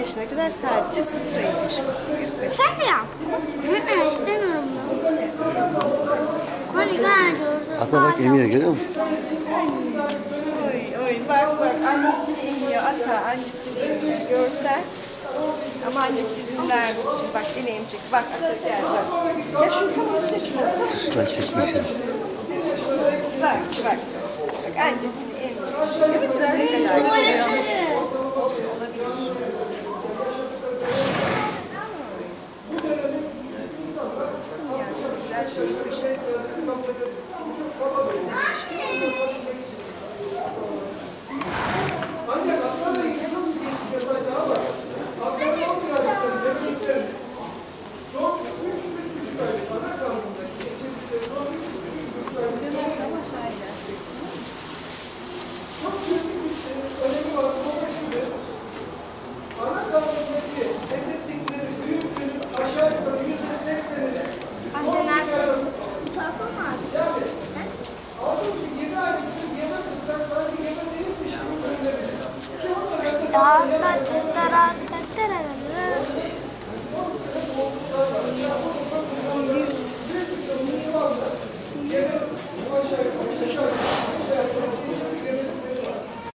yaşına kadar sadece sütüymüş. Sen mi yap? İstemiyorum ben. Hadi gel. Ata bak emiyor, görüyor musun? Oy oy bak bak annesini emiyor ata annesini emiyor görsen. Ama annesi izin vermiş. Şimdi bak yine emecek. Bak ata gel bak. Ya şu sabun üstüne çıkmasın. Sudan çekmişler. Bak bak. Bak annesini emiyor. Evet güzel. Olsun olabilir. Yani güzel şey işte. Da da da da da da da da.